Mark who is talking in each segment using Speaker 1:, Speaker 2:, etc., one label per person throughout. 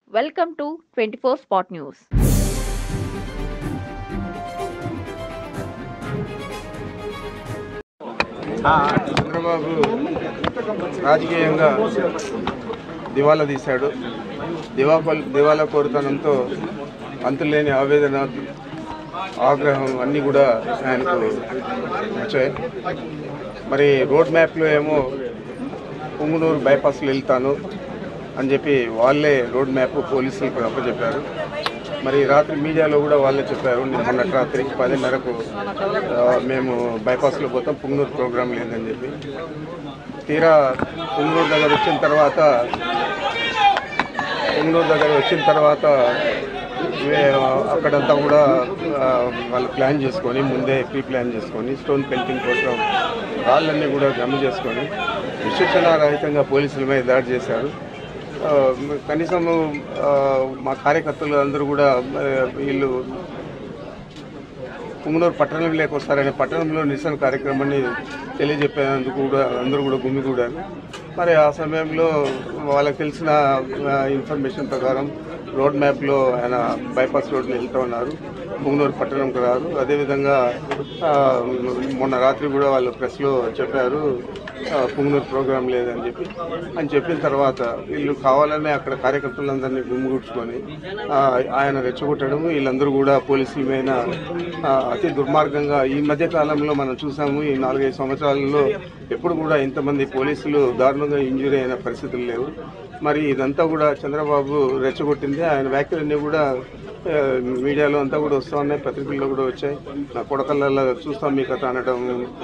Speaker 1: Welcome to 24 Spot News.
Speaker 2: Chandrababu రాజకీయంగా దివాలా తీశాడు. దివాలా కోరుతనంతో అంతులేని ఆవేదన, ఆగ్రహం అన్నీ కూడా ఆయనకు వచ్చాయి. మరి రోడ్ మ్యాప్లో ఏమో పుంగునూరు బైపాస్లో వెళ్తాను అని చెప్పి వాళ్ళే రోడ్ మ్యాప్ పోలీసులకు అప్పచెప్పారు. మరి రాత్రి మీడియాలో కూడా వాళ్ళే చెప్పారు, మొన్నటి రాత్రి 10:30కు మేము బైపాస్లో పోతాం, పుంగునూరు ప్రోగ్రాం లేదని చెప్పి. తీరా పుంగునూరు దగ్గర వచ్చిన తర్వాత అక్కడంతా కూడా వాళ్ళు ప్లాన్ చేసుకొని, ముందే ప్రీ ప్లాన్ చేసుకొని, స్టోన్ పెల్టింగ్ కోసం రాళ్ళన్నీ కూడా జమ చేసుకొని విచక్షణారహితంగా పోలీసుల మీద దాడి చేశారు. కనీసం మా కార్యకర్తలు అందరూ కూడా వీళ్ళు పుంగునూరు పట్టణంలోకి వస్తారనే పట్టణంలో నిరసన కార్యక్రమాన్ని తెలియజెప్పేందుకు కూడా అందరూ కూడా గుమిగూడారు. మరి ఆ సమయంలో వాళ్ళకి తెలిసిన ఇన్ఫర్మేషన్ ప్రకారం రోడ్ మ్యాప్లో ఆయన బైపాస్ రోడ్లో వెళ్తూ ఉన్నారు, పుంగునూరు పట్టణంకు రారు. అదేవిధంగా మొన్న రాత్రి కూడా వాళ్ళు ప్రెస్లో చెప్పారు పుంగునూరు ప్రోగ్రాం లేదని చెప్పిన తర్వాత వీళ్ళు కావాలనే అక్కడ కార్యకర్తలందరినీ గుమ్మిగూడ్చుకొని ఆయన రెచ్చగొట్టడం, వీళ్ళందరూ కూడా పోలీసుల మీద అతి దుర్మార్గంగా ఈ మధ్య కాలంలో మనం చూసాము. ఈ 4-5 సంవత్సరాలలో ఎప్పుడు కూడా ఇంతమంది పోలీసులు దారుణంగా ఇంజూరీ అయిన పరిస్థితులు లేవు. మరి ఇదంతా కూడా చంద్రబాబు రెచ్చగొట్టింది. ఆయన వ్యాఖ్యలన్నీ కూడా మీడియాలో అంతా కూడా వస్తూ ఉన్నాయి, పత్రికల్లో కూడా వచ్చాయి. నా కొడకళ్ళల్లో చూస్తాం మీ కథ అనడం,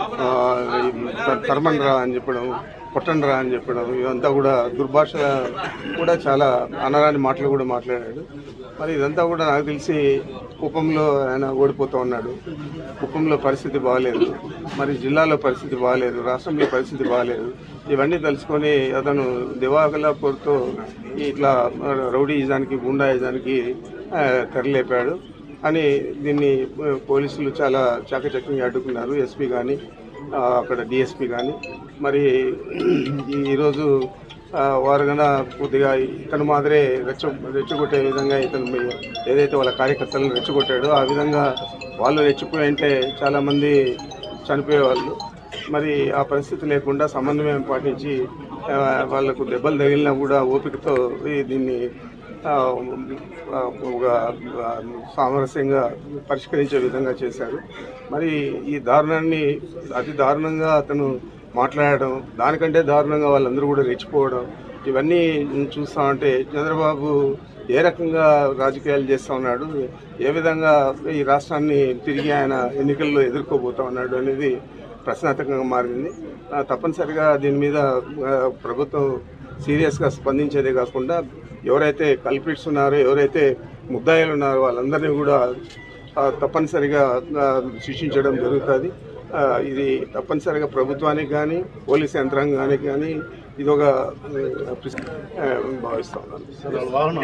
Speaker 2: తరమండ్రా అని చెప్పడం, కొట్టండ్రా అని చెప్పడం, ఇదంతా కూడా దుర్భాష కూడా చాలా అనరాని మాటలు కూడా మాట్లాడాడు. మరి ఇదంతా కూడా నాకు తెలిసి కుప్పంలో ఆయన ఓడిపోతూ ఉన్నాడు. కుప్పంలో పరిస్థితి బాగాలేదు, మరి జిల్లాలో పరిస్థితి బాగాలేదు, రాష్ట్రంలో పరిస్థితి బాగాలేదు. ఇవన్నీ తెలుసుకొని అతను దివాలా కోరుతో ఇట్లా రౌడీయిజానికి, గుండాయిజానికి తెరలేపాడు అని దీన్ని పోలీసులు చాలా చాకచక్యంగా అడ్డుకున్నారు. ఎస్పీ కానీ అక్కడ డిఎస్పీ కానీ. మరి ఈరోజు వారు కన్నా కొద్దిగా ఇతను మాదిరే రెచ్చగొట్టే విధంగా ఇతను ఏదైతే వాళ్ళ కార్యకర్తలను రెచ్చగొట్టాడో ఆ విధంగా వాళ్ళు రెచ్చిపోయి అంటే చాలామంది చనిపోయేవాళ్ళు. మరి ఆ పరిస్థితి లేకుండా సమన్వయం పాటించి వాళ్లకు దెబ్బలు తగిలినా కూడా ఓపికతో దీన్ని ఒక సామరస్యంగా పరిష్కరించే విధంగా చేశారు. మరి ఈ దారుణాన్ని అతి దారుణంగా అతను మాట్లాడడం, దానికంటే దారుణంగా వాళ్ళందరూ కూడా రెచ్చిపోవడం, ఇవన్నీ చూస్తూ ఉంటే చంద్రబాబు ఏ రకంగా రాజకీయాలు చేస్తూ ఉన్నాడు, ఏ విధంగా ఈ రాష్ట్రాన్ని తిరిగి ఆయన ఎన్నికల్లో ఎదుర్కోబోతూ ఉన్నాడు అనేది ప్రశ్నార్థకంగా మారింది. తప్పనిసరిగా దీని మీద ప్రభుత్వం సీరియస్గా స్పందించేదే కాకుండా ఎవరైతే కల్పిట్స్ ఉన్నారో, ఎవరైతే ముద్దాయిలు ఉన్నారో వాళ్ళందరినీ కూడా తప్పనిసరిగా శిక్షించడం జరుగుతుంది. ఇది తప్పనిసరిగా ప్రభుత్వానికి కానీ పోలీస్ యంత్రాంగానికి కానీ ఇది ఒక భావిస్తా ఉన్నాను.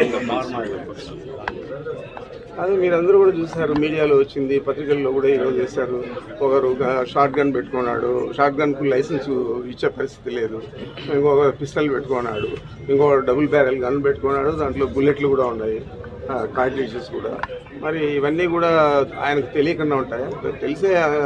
Speaker 2: అది మీరందరూ కూడా చూశారు, మీడియాలో వచ్చింది, పత్రికల్లో కూడా ఈరోజు చేశారు. ఒకరు షార్ట్ గన్ పెట్టుకున్నాడు, షార్ట్ గన్కు లైసెన్సు ఇచ్చే పరిస్థితి లేదు. ఇంకొక పిస్టల్ పెట్టుకున్నాడు, ఇంకొక డబుల్ బ్యారెల్ గన్ పెట్టుకున్నాడు, దాంట్లో బుల్లెట్లు కూడా ఉన్నాయి, కార్ట్రిడ్జెస్ కూడా. మరి ఇవన్నీ కూడా ఆయనకు తెలియకుండా ఉంటాయి. తెలిసే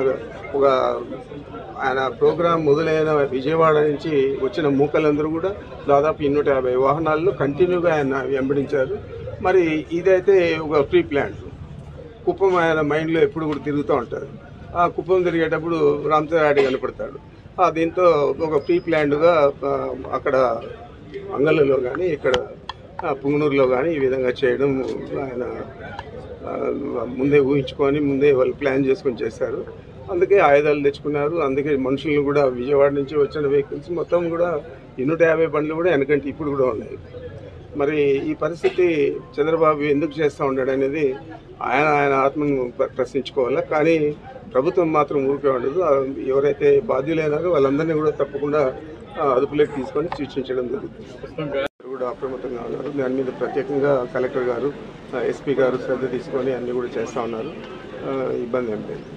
Speaker 2: ఆయన ప్రోగ్రాం మొదలైన విజయవాడ నుంచి వచ్చిన మూకలందరూ కూడా దాదాపు 250 వాహనాల్లో కంటిన్యూగా ఆయన వెంబడించారు. మరి ఇదైతే ఒక ప్రీ ప్లాన్. కుప్పం ఆయన మైండ్లో ఎప్పుడు కూడా తిరుగుతూ ఉంటారు. ఆ కుప్పం తిరిగేటప్పుడు రామచంద్రారెడ్డి కనపడతాడు. దీంతో ఒక ప్రీ ప్లాన్డ్గా అక్కడ అంగళ్ళలో కానీ ఇక్కడ పుంగనూరులో కానీ ఈ విధంగా చేయడం ఆయన ముందే ఊహించుకొని ముందే వాళ్ళు ప్లాన్ చేసుకొని చేశారు. అందుకే ఆయుధాలు తెచ్చుకున్నారు. అందుకే మనుషులను కూడా విజయవాడ నుంచి వచ్చిన వెహికల్స్ మొత్తం కూడా 250 బండ్లు కూడా వెనకంటే ఇప్పుడు కూడా ఉన్నాయి. మరి ఈ పరిస్థితి చంద్రబాబు ఎందుకు చేస్తూ ఉన్నాడు అనేది ఆయన ఆత్మను ప్రశ్నించుకోవాలి. కానీ ప్రభుత్వం మాత్రం ఊరికే ఉండదు. ఎవరైతే బాధ్యులైనారో వాళ్ళందరినీ కూడా తప్పకుండా అదుపులోకి తీసుకొని శిక్షించడం జరుగుతుంది. కూడా అప్రమత్తంగా ఉన్నారు. దాని మీద ప్రత్యేకంగా కలెక్టర్ గారు, ఎస్పీ గారు శ్రద్ధ తీసుకొని అన్నీ కూడా చేస్తూ ఉన్నారు. ఇబ్బంది ఏం లేదు.